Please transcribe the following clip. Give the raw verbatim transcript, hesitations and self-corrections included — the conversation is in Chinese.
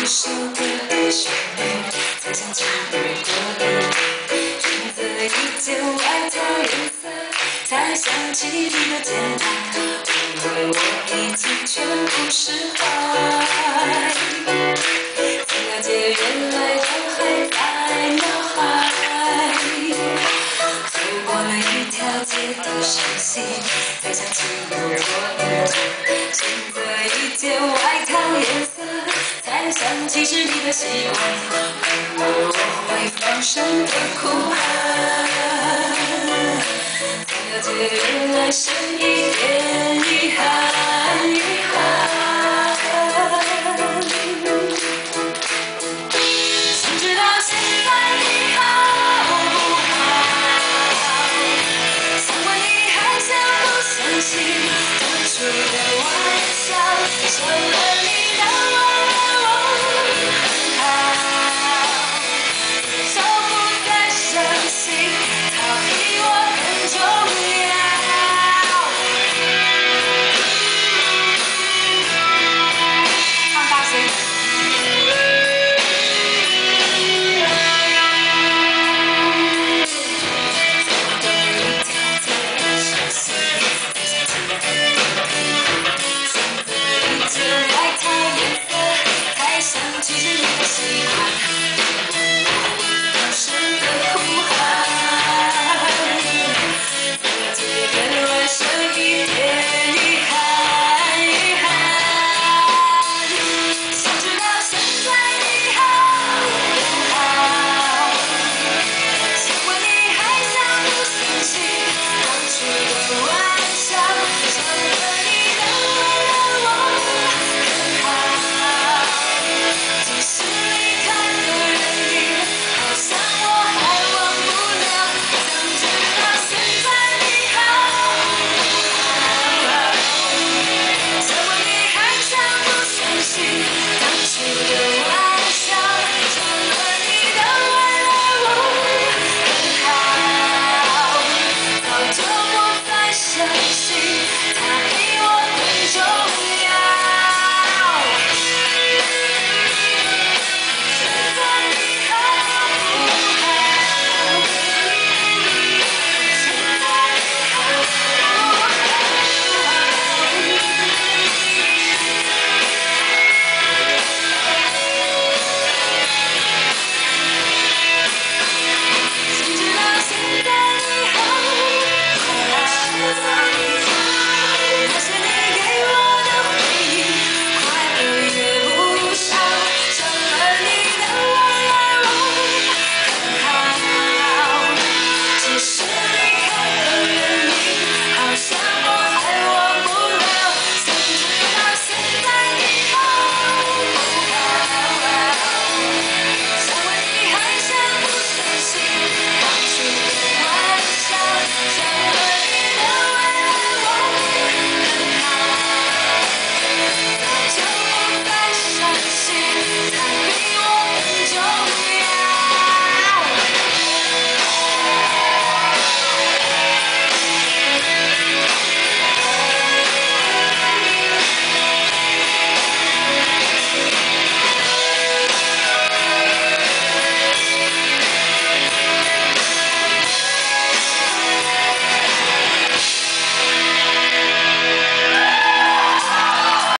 一首歌的旋律，才想起你的脸。选择一件外套颜色，才想起你的肩膀，因为我已经全部释怀。才了解原来当还在脑海，走过了一条街的熟悉，才想起有多远。选择一件外套颜色，才想起是你的习惯，因为我会放声的哭喊。才了解原来是一点遗